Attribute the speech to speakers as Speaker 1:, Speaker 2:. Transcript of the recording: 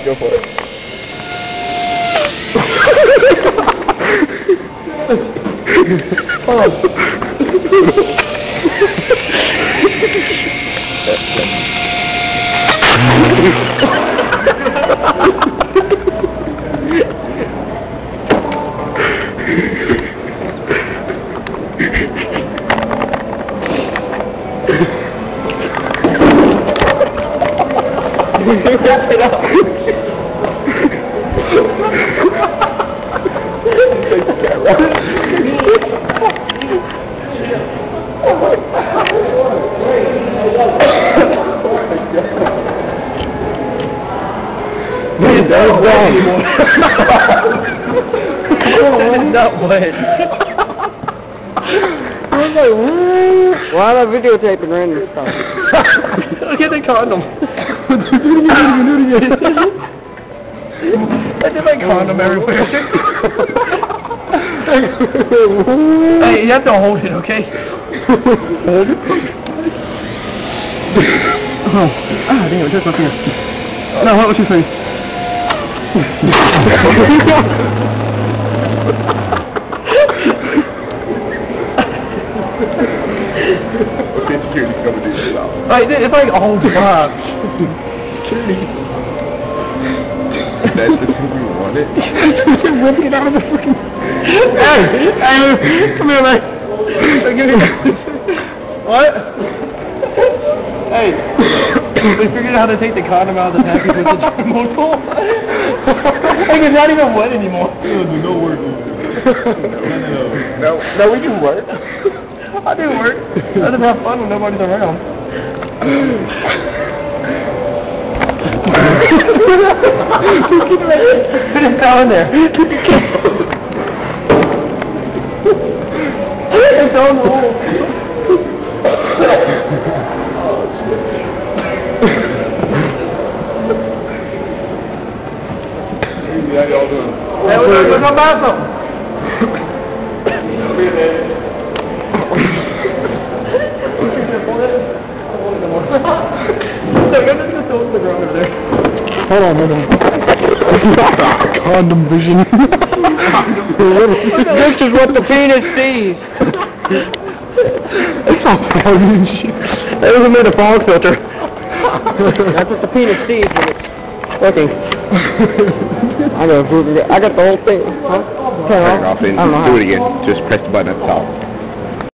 Speaker 1: Go for it. Oh. Wrap it up. Wait, that was wrong. It's not wet. I was like, what? Why am I videotaping random stuff? Look at the condom. Do it again. I did my condom everywhere. Hey, you have to hold it, okay? Hold it? Oh, damn, it just my finger. No, what was your face? It's like a whole drop. That's the thing you wanted? Whip it out of the freaking... Hey, come here, man. What? Hey, we figured out how to take the condom out of the package with the motor. Like, it's not even wet anymore. No work. No, we can work. I do work. I just have fun when nobody's around. Put it down there. It's on roll. How y'all doing? Hey, we're gonna buy some. Hold on. Condom vision. This is what the penis sees. It's all foggy and shit. That wasn't made a fog filter. That's what the penis sees when it's working. I got the whole thing. Huh? Turn it off.
Speaker 2: Do it again. Just press the button at the top.